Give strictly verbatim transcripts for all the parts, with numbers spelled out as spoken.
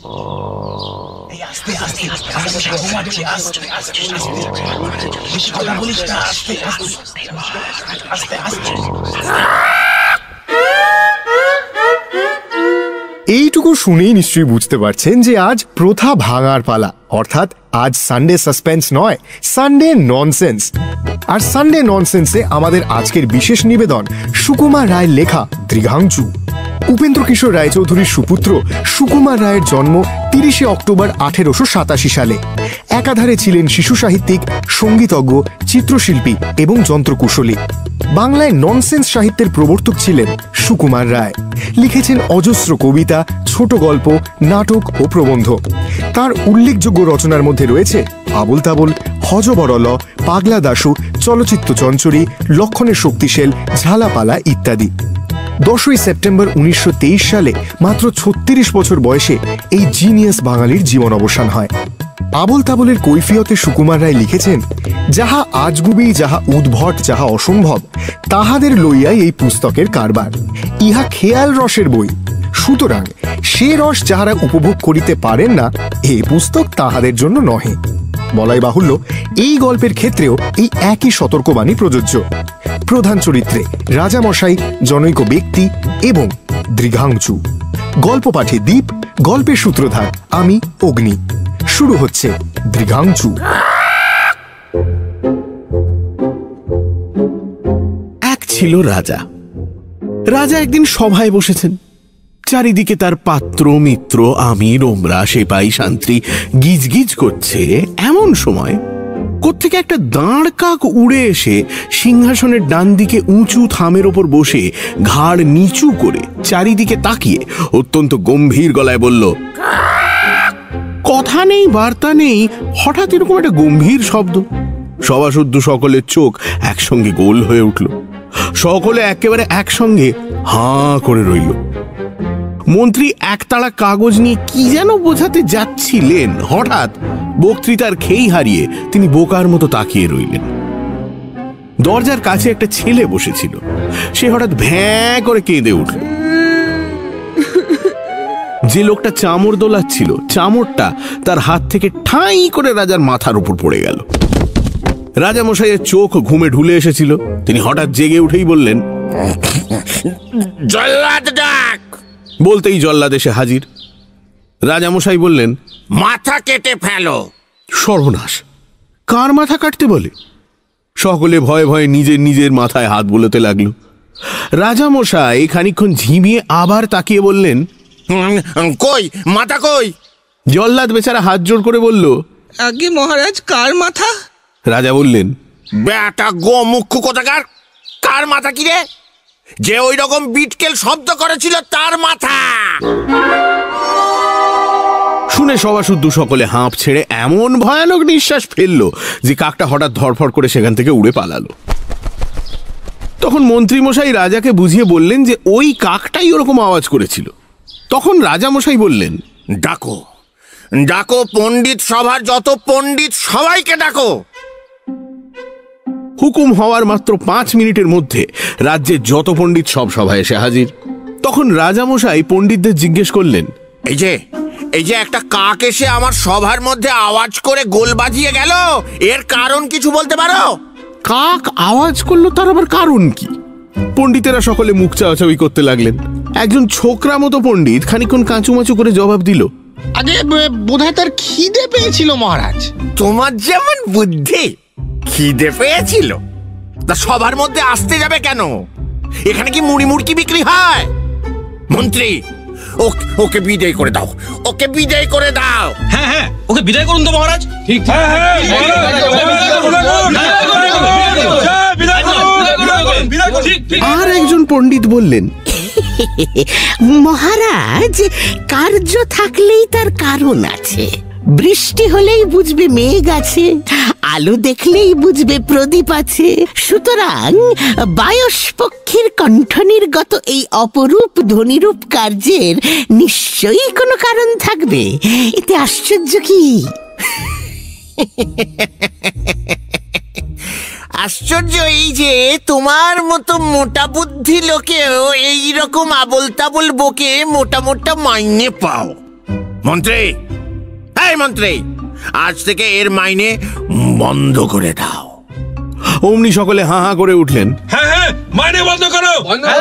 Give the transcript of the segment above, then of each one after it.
এইটুকু শুনেই নিশ্চয়ই বুঝতে পারছেন যে আজ প্রথা ভাঙার পালা, অর্থাৎ আজ সানডে সাসপেন্স নয়, সানডে ননসেন্স। আর সানডে ননসেন্সে আমাদের আজকের বিশেষ নিবেদন সুকুমার রায়ের লেখা দৃঘাংচু। উপেন্দ্র কিশোর রায়চৌধুরীর সুপুত্র সুকুমার রায়ের জন্ম তিরিশে অক্টোবর আঠেরোশো সাতাশি সালে। একাধারে ছিলেন শিশু সাহিত্যিক, সঙ্গীতজ্ঞ, চিত্রশিল্পী এবং যন্ত্রকুশলী। বাংলায় ননসেন্স সাহিত্যের প্রবর্তক ছিলেন সুকুমার রায়। লিখেছেন অজস্র কবিতা, ছোট গল্প, নাটক ও প্রবন্ধ। তার উল্লেখযোগ্য রচনার মধ্যে রয়েছে আবোল তাবোল, হযবরল, পাগলা দাশু, চলচ্চিত্র চঞ্চরী, লক্ষণের শক্তিশেল, ঝালাপালা ইত্যাদি। দশই সেপ্টেম্বর উনিশশো তেইশ সালে মাত্র ছত্রিশ বছর বয়সে এই জিনিয়াস বাঙালির জীবন অবসান হয়। আবোল তাবোলের কৈফিয়তে সুকুমার রায় লিখেছেন, যাহা আজগুবি, যাহা উদ্ভট, যাহা অসম্ভব, তাহাদের লইয়াই এই পুস্তকের কারবার। ইহা খেয়াল রসের বই, সুতরাং সে রস যাহারা উপভোগ করিতে পারেন না, এ পুস্তক তাহাদের জন্য নহে। বলাই বাহুল্য, এই গল্পের ক্ষেত্রেও এই একই সতর্কবাণী প্রযোজ্য। প্রধান চরিত্রে রাজামশাই, জনৈক ব্যক্তি এবং দৃঘাংচু। গল্প পাঠে দ্বীপ, গল্পের সূত্রধার আমি অগ্নি। শুরু হচ্ছে দৃঘাংচু। এক ছিল রাজা। রাজা একদিন সভায় বসেছেন। চারিদিকে তার পাত্র, মিত্র, আমির, ওমরা, সেপাই, শান্তি গিজগিজ করছে। এমন সময় কোত্থেকে একটা দাঁড় কাক উড়ে এসে সিংহাসনের ডান দিকে উঁচু থামের ওপর বসে ঘাড় নিচু করে চারিদিকে তাকিয়ে অত্যন্ত গম্ভীর গলায় বলল, কথা নেই, বার্তা নেই, হঠাৎ এরকম একটা গম্ভীর শব্দ। সভাসুদ্ধ সকলের চোখ একসঙ্গে গোল হয়ে উঠল। সকলে একেবারে একসঙ্গে হাঁ করে রইল। মন্ত্রী একতাড়া কাগজ নিয়ে কি যেন বোঝাতে যাচ্ছিলেন, হঠাৎ বক্তৃতার খেই হারিয়ে তিনি বোকার মতো তাকিয়ে রইলেন। দরজার কাছে একটা ছেলে বসেছিল। সে হঠাৎ ভ্যাঁ করে কেঁদে উঠল। যে লোকটা চামড় দোলাচ্ছিল, চামড়টা তার হাত থেকে ঠাঁই করে রাজার মাথার উপর পড়ে গেল। রাজামশাইয়ের চোখ ঘুমে ঢুলে এসেছিল। তিনি হঠাৎ জেগে উঠেই বললেন, জল্লাদ ডাক। বলতেই জল্লাদ এসে হাজির। রাজামশাই বললেন, মাথা কেটে ফেলো। সর্বনাশ! কার মাথা কাটতে বলে? সকলে ভয়ে ভয়ে নিজের নিজের মাথায় হাত বুলোতে লাগলো। রাজামশাই খানিকক্ষণ ঝিমিয়ে আবার তাকিয়ে বললেন, কই মাথা কই? জল্লাদ বেচারা হাত জোর করে বলল, আগে মহারাজ, কার মাথা? রাজা বললেন, বেটা গো মুখ্য কোথাকার, কার মাথা কি রে? যে ওই রকম বিটকেল শব্দ করেছিল তার মাথা। শুনে সভাসুদ্ধ সকলে হাঁপ ছেড়ে এমন ভয়ানক নিঃশ্বাস ফেললো যে কাকটা হঠাৎ ধরফড় করে সেখান থেকে উড়ে পালালো। তখন মন্ত্রীমশাই রাজাকে বুঝিয়ে বললেন যে ওই কাকটাই ওরকম আওয়াজ করেছিল। তখন রাজামশাই বললেন, ডাকো ডাকো পণ্ডিত সভার যত পণ্ডিত সবাইকে ডাকো। হুকুম হওয়ার মাত্র পাঁচ মিনিটের মধ্যে রাজ্যের যত পণ্ডিত সব সভায় এসে হাজির। তখন রাজামশাই পণ্ডিতদের জিজ্ঞেস করলেন, এই যে এই যে একটা কাক এসে আমার সভার মধ্যে আওয়াজ করে গোল বাজিয়ে গেল, এর কারণ কিছু বলতে পারো? কাক আওয়াজ করলো, তার আবার কারণ কি? পণ্ডিতেরা সকলে মুখ চাওয়াচাওয়ি করতে লাগলেন। একজন ছোকরা মতো পণ্ডিত খানিকক্ষণ কাঁচুমাচু করে জবাব দিল, আগে বোধহয় তার খিদে পেয়েছিল মহারাজ। তোমার যেমন বুদ্ধি, খিদে পেয়েছিল তা সবার মধ্যে আসতে যাবে কেন? এখানে কি মুড়ি মুড়কি বিক্রি হয়? মন্ত্রী, ওকে বিদায় করে দাও, ওকে বিদায় করে দাও। হ্যাঁ হ্যাঁ, ওকে বিদায় করুন তো মহারাজ। ঠিক। আর একজন পণ্ডিত বললেন, মহারাজ, কার্য থাকলেই তার কারণ আছে। বৃষ্টি হলেই বুঝবে মেঘ আছে, আলো দেখলেই বুঝবে প্রদীপ আছে। সুতরাং বায়স পক্ষের কণ্ঠ নির্গত এই অপরূপ ধ্বনিরূপ কার্যের নিশ্চয়ই কোনো কারণ থাকবে। এতে আশ্চর্য কি? আশ্চর্য এই যে তোমার মতো মোটা বুদ্ধি লোকেও এইরকম আবোল তাবোল বকে মোটা মোটা মাইনে পাও। মন্ত্রী, এই মন্ত্রী, আজ থেকে এর মাইনে বন্ধ করে দাও। অমনি সকলে হাঁ হাঁ করে উঠলেন। হ্যাঁ হ্যাঁ, মাইনে বন্ধ করো।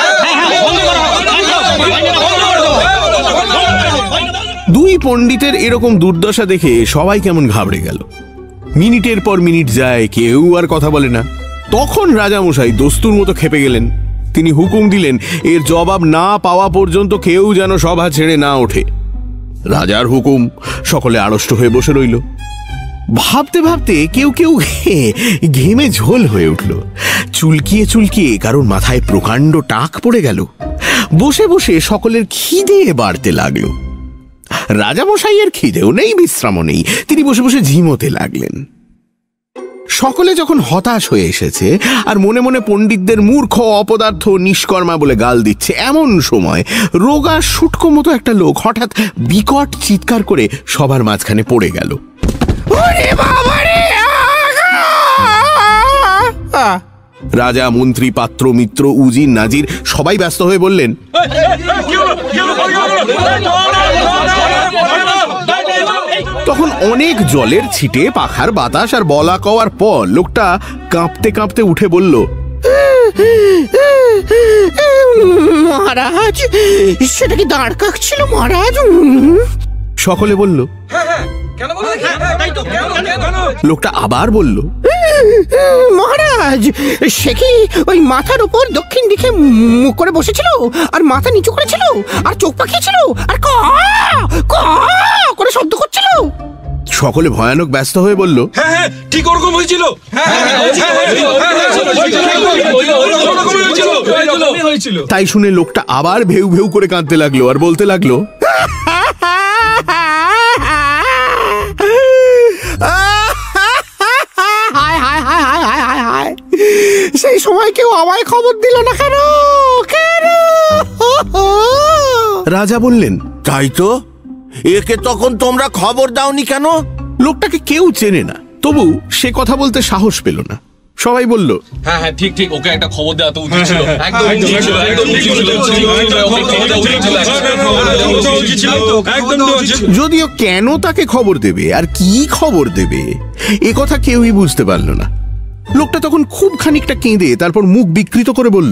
দুই পণ্ডিতের এরকম দুর্দশা দেখে সবাই কেমন ঘাবড়ে গেল। মিনিটের পর মিনিট যায়, কেউ আর কথা বলে না। তখন রাজামশাই দস্তুর মতো খেপে গেলেন। তিনি হুকুম দিলেন এর জবাব না পাওয়া পর্যন্ত কেউ যেন সভা ছেড়ে না ওঠে। রাজার হুকুম, সকলে আড়ষ্ট হয়ে বসে রইল। ভাবতে ভাবতে কেউ কেউ ঘেমে ঝোল হয়ে উঠল। চুলকিয়ে চুলকিয়ে কারোর মাথায় প্রকাণ্ড টাক পড়ে গেল। বসে বসে সকলের খিদে বাড়তে লাগলো। রাজামশাইয়ের খিদেও নেই, বিশ্রামও নেই। তিনি বসে বসে ঝিমোতে লাগলেন। সকলে যখন হতাশ হয়ে এসেছে আর মনে মনে পণ্ডিতদের মূর্খ, অপদার্থ, নিষ্কর্মা বলে গাল দিচ্ছে, এমন সময় রোগা শুটকো মতো একটা লোক হঠাৎ বিকট চিৎকার করে সবার মাঝখানে পড়ে গেল। রাজা, মন্ত্রী, পাত্র, মিত্র, উজির, নাজির সবাই ব্যস্ত হয়ে বললেন, তখন অনেক জলের ছিটে, পাখার বাতাস আর বলা কওয়ার পর লোকটা কাঁপতে কাঁপতে উঠে বলল, মহারাজ, সেটা কি দাঁড় কাকছিল মহারাজ? সকলে বলল। লোকটা আবার বলল, মহারাজ, সে কি ওই মাথার উপর দক্ষিণ দিকে মুখ করে বসেছিল, আর মাথা নিচু করেছিল, আর চোখ পাকিয়েছিল, আর ক ক করে শব্দ করছিল। সকলে ভয়ানক ব্যস্ত হয়ে বলল, হ্যাঁ হ্যাঁ, ঠিক ওরকম হয়েছিল। তাই শুনে লোকটা আবার ভেউ ভেউ করে কাঁদতে লাগলো আর বলতে লাগলো, সেই সময় কেউ আমায় খবর দিল না কেন? কেন? রাজা বললেন, তাই তো, একে তখন তোমরা খবর দাওনি কেন? লোকটাকে কেউ চেনে না, তবু সে কথা বলতে সাহস পেল না। সবাই বলল, হ্যাঁ হ্যাঁ, ঠিক ঠিক, ওকে একটা খবর দেওয়া তো উচিত ছিল। একদম উচিত ছিল, একদম উচিত ছিল, ওকে খবর দেওয়া উচিত ছিল। যদিও কেন তাকে খবর দেবে আর কি খবর দেবে এ কথা কেউই বুঝতে পারল না। লোকটা তখন খুব খানিকটা কেঁদে তারপর মুখ বিকৃত করে বলল,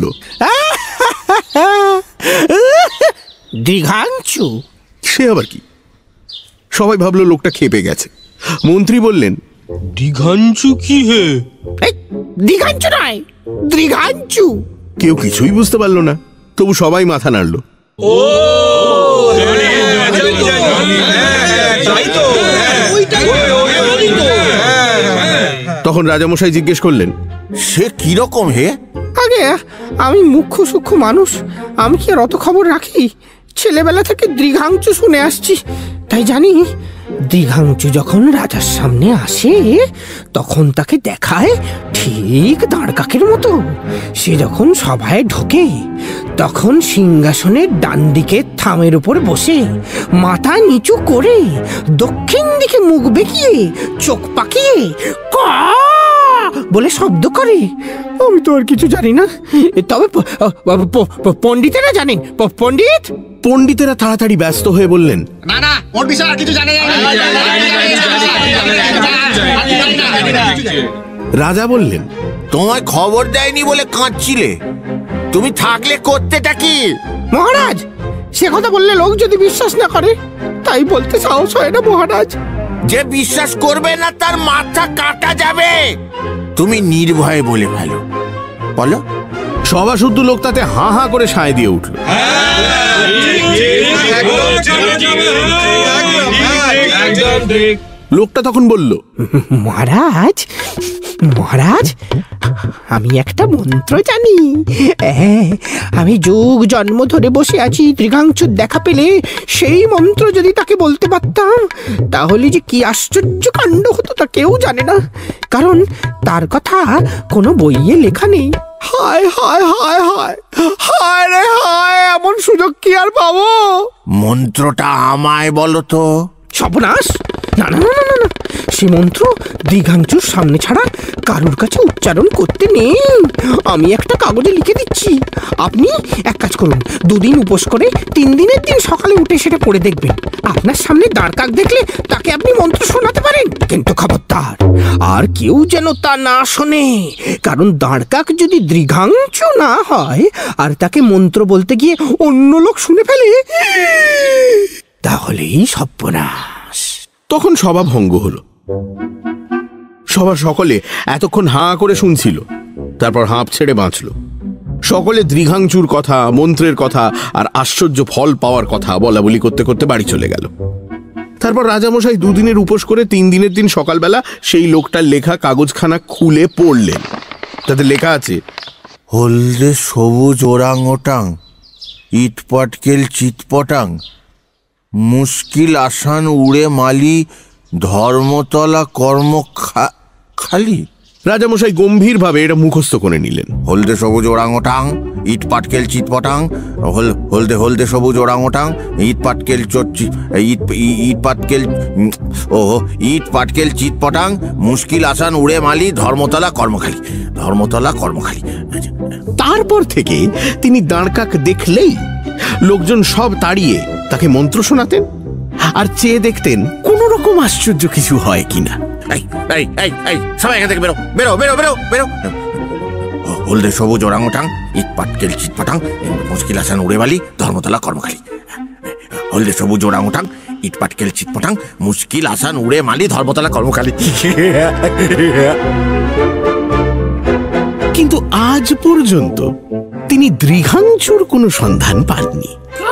দীঘাঞ্চু। সে আবার কি? সবাই ভাবলো লোকটা খেপে গেছে। মন্ত্রী বললেন, দীঘাঞ্চু কি হে? দীঘাঞ্চু নয়, দীঘাঞ্চু। কেউ কিছুই বুঝতে পারলো না, তবু সবাই মাথা নাড়ল। তখন রাজামশাই জিজ্ঞেস করলেন, সে কিরকম হে? আগে আমি মুখ্য সূক্ষ্ম মানুষ, আমি কি আর অত খবর রাখি? ছেলেবেলা থেকে দীঘাঞ্চু শুনে আসছি, তাই জানি দীঘাঞ্চু যখন রাজার সামনে আসে তখন তাকে দেখায় ঠিক দাঁড় কাকের মতো। সে যখন সভায় ঢোকে তখন সিংহাসনের ডান দিকে থামের উপর বসে মাথা নিচু করে দক্ষিণ দিকে মুখ বেঁকিয়ে চোখ পাকিয়ে ক বলে শব্দ করে। আমি তো আর কিছু জানি না, তবে পণ্ডিতেরা জানেন। পণ্ডিত পণ্ডিতেরা তাড়াতাড়ি ব্যস্ত হয়ে বললেন, না না, ওর বিষয়ে আর কিছু জানা যায় না। রাজা বললেন, তোমায় খবর দেয়নি বলে কাঁদছিলে, তুমি থাকলে করতেটা কি? মহারাজ, সে কথা বললে লোক যদি বিশ্বাস না করে, তাই বলতে সাহস হয় না মহারাজ। যে বিশ্বাস করবে না তার মাথা কাটা যাবে। তুমি নির্ভয়ে বলে ভালো বলো। সভা শুদ্ধ লোক তাতে হাঁ হাঁ করে সায় দিয়ে উঠল। লোকটা তখন বলল, মহারাজ মহারাজ আমি একটা মন্ত্র জানি। হ্যাঁ, আমি যুগ জন্ম ধরে বসে আছি, দীঘাঞ্চুর দেখা পেলে সেই মন্ত্র যদি তাকে বলতে পারতাম তাহলে যে কি আশ্চর্য কাণ্ড হতো তা কেউ জানে না, কারণ তার কথা কোনো বইয়ে লেখা নেই। হায় হায় হায় হায় হায় রে হায়, এমন সুযোগ কি আর পাবো? মন্ত্রটা আমায় বলো তো। সর্বনাশ! না না না না না, সে মন্ত্র দীঘাঞ্চুর সামনে ছাড়া কারুর কাছে উচ্চারণ করতে নেই। আমি একটা কাগজে লিখে দিচ্ছি, আপনি এক কাজ করুন, দুদিন উপোস করে তিন দিনের দিন সকালে উঠে সেটা পড়ে দেখবেন, আপনি আপনার সামনে দাঁড় কাক দেখলে তাকে আপনি মন্ত্র শোনাতে পারেন, কিন্তু খবরদার আর কেউ যেন তা না শোনে, কারণ দাঁড় কাক যদি দৃঘাংশ না হয় আর তাকে মন্ত্র বলতে গিয়ে অন্য লোক শুনে ফেলে, তাহলেই সর্বনাশ। তখন সভা ভঙ্গ হলো। সবার সকলে এতক্ষণ হাঁ করে শুনছিল, তারপর হাঁপ ছেড়ে বাঁচল। সকলে দৃঘাংচুর কথা, মন্ত্রের কথা আর আশ্চর্য ফল পাওয়ার কথা বলা বলি করতে করতে বাড়ি চলে গেল। তারপর রাজামশাই দুদিনের উপোস করে তিন দিনের দিন সকালবেলা সেই লোকটার লেখা কাগজখানা খুলে পড়লেন। তাতে লেখা আছে, হলদে সবুজ ওরাং ওটাং, ইট পাটকেল চিৎপটাং, মুশকিল আসান উড়ে মালি, ধর্মতলা কর্ম খালি। রাজামশাই গম্ভীর ভাবে এটা মুখস্থ করে নিলেন। হলদে সবুজ ওরাং ওটাং, ইট পাটকেল চিৎপটাং, হলদে হলদে সবুজ ওরাং ওটাং, ইট পাটকেল ইট ইট পাটকেল ও ইট পাটকেল চিৎপটাং, মুশকিল আসান উড়ে মালি, ধর্মতলা কর্মখালি, ধর্মতলা কর্মখালি। তারপর থেকে তিনি দাঁড়কাক দেখলেই লোকজন সব তাড়িয়ে তাকে মন্ত্র শোনাতেন আর চেয়ে দেখতেন কোন রকম আশ্চর্য কিছু হয় কিনা। এই এই এই এই সবাই এখান থেকে বেরো বেরো বেরো বেরো বেরো। হলদে সবুজ ওরাং ওটাং, ইট পাটকেল চিৎপটাং, মুশকিল আসান উড়ে মালি, ধর্মতলা কর্মখালি। হলদে সবুজ ওরাং ওটাং, ইট পাটকেল চিৎপটাং, মুশকিল আসান উড়ে মালি, ধর্মতলা কর্মখালি। কিন্তু আজ পর্যন্ত তিনি দৃঘাংচুর কোনো সন্ধান পাননি।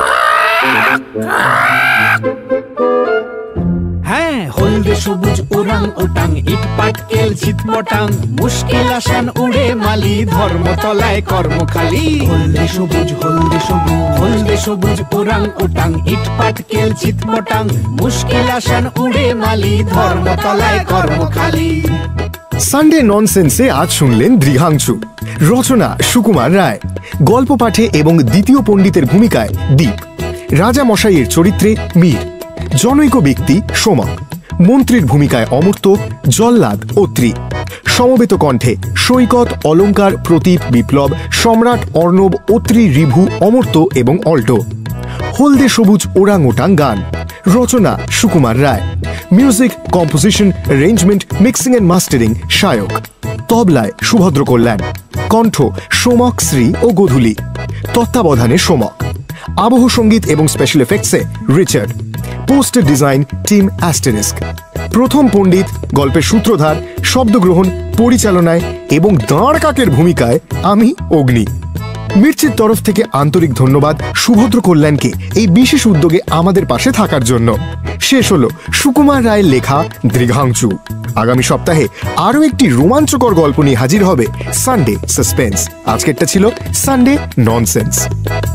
হ্যাঁ, হলদে সবুজ ওরাং ওটাং, ইট পাটকেল চিৎপটাং, মুশকিল আসান উড়ে মালি, ধর্মতলায় কর্মখালি। হলদে সবুজ হলদে সবুজ হলদে সবুজ ওরাং ওটাং, ইট পাটকেল চিৎপটাং, মুশকিল আসান উড়ে মালি, ধর্মতলায় কর্মখালি। সানডে ননসেন্সে আজ শুনলেন দৃঘাংশু, রচনা সুকুমার রায়, গল্প পাঠে এবং দ্বিতীয় পণ্ডিতের ভূমিকায় দীপ, রাজা মশাইয়ের চরিত্রে মীর, জনৈক ব্যক্তি সোমা, মন্ত্রীর ভূমিকায় অমর্ত্য, জল্লাদ অত্রি, সমবেত কণ্ঠে সৈকত, অলঙ্কার, প্রতীপ, বিপ্লব, সম্রাট, অর্ণব, অত্রি, রিভু, অমর্ত্য এবং অল্টো। হলদে সবুজ ওরাং ওটাং গান, রচনা Sukumar Ray, music, composition, arrangement, mixing and mastering Shayak, তবলায় সুভদ্র কল্যাণ, কণ্ঠ সোমক, শ্রী ও গোধূলি, তত্ত্বাবধানে সোমক, আবহ সঙ্গীত এবং স্পেশাল এফেক্টসে Richard, poster design team asterisk. প্রথম পণ্ডিত গল্পের সূত্রধার, শব্দগ্রহণ, পরিচালনায় এবং দাঁড় কাকের ভূমিকায় আমি অগ্নি। মির্চির তরফ থেকে আন্তরিক ধন্যবাদ সুভদ্র কল্যাণকে এই বিশেষ উদ্যোগে আমাদের পাশে থাকার জন্য। শেষ হলো সুকুমার রায়ের লেখা দৃঘাংশু। আগামী সপ্তাহে আরো একটি রোমাঞ্চকর গল্প নিয়ে হাজির হবে সানডে সাসপেন্স। আজকেরটা ছিল সানডে ননসেন্স।